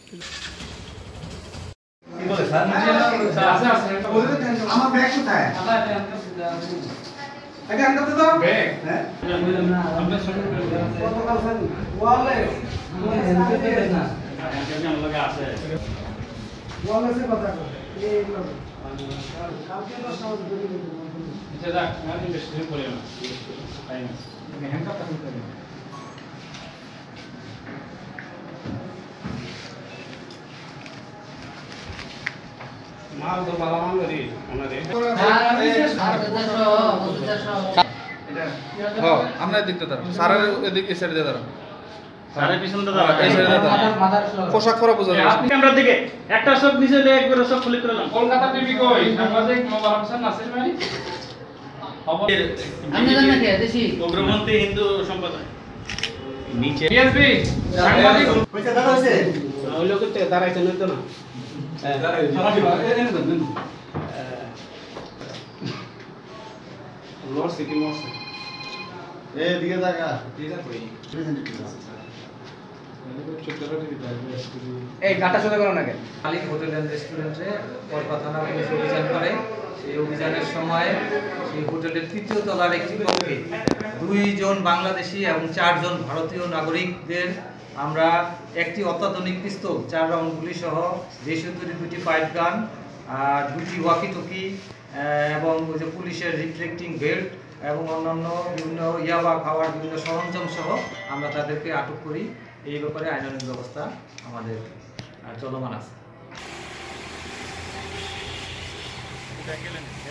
কি বলে স্যার? আছে আমার ব্যাগ কোথায়? আগে আনতে দাও ব্যাগ। হ্যাঁ আমরা শুরু করে দাও। কতকাল স্যার ওয়ালেস না আমার লগে আছে ওয়ালেসের কথা এই কালকে 10 টাকা ধরে নিতে আচ্ছা যাক আমি বেশি দিন পরে না টাইম আমি হ্যান্ডকাপ কাট করতে মাল তো ভালো মাল রে ওনারে হ্যাঁ আমরা দেখতে দাঁড়ান স্যারের এদিকে এই সাইডে দাঁড়ান সারা পিছনে দাঁড়া এই সাইডে দাঁড়ান পোশাক পরা বোঝা যায় আপনি ক্যামেরার দিকে একটা সব নিচে লে একবার সব ক্লিক করে দাও কলকাতা টিভি কই সাংবাদিক মোবারক হোসেন নাসির ভাই খবর আমি জানি না কে দেশি অগ্রপন্থী হিন্দু সম্প্রদায় নিচে বিএসপি সাংবাদিক কইতে দাদা হইছে ওই লোক তো দাঁড়াইছে না তো না লর্ড সিটি মস দিকে জায়গা এই গাটা সোজা করো না কেন মালিক হোটেল অ্যান্ড রেস্টুরেন্টে কলকাতা থানা পুলিশ অভিযান করে সেই অভিযানের সময় সেই হোটেলের তৃতীয় তলার একটি কক্ষে 2 জন বাংলাদেশি এবং 4 জন ভারতীয় নাগরিকদের আমরা একটি অত্যাধুনিক পিস্তল 4 রাউন্ড গুলি সহ দেশীয় তৈরি 2টি পাইপ গান আর 2টি ওয়াকি টকি এবং ওই যে পুলিশের রিফ্লেক্টিং বেল্ট এবং অন্যান্য বিভিন্ন ইয়াবা খাওয়ার বিভিন্ন সরঞ্জাম সহ আমরা তাদেরকে আটক করি। এই ব্যাপারে আইনানুগ ব্যবস্থা আমাদের চলমান আছে।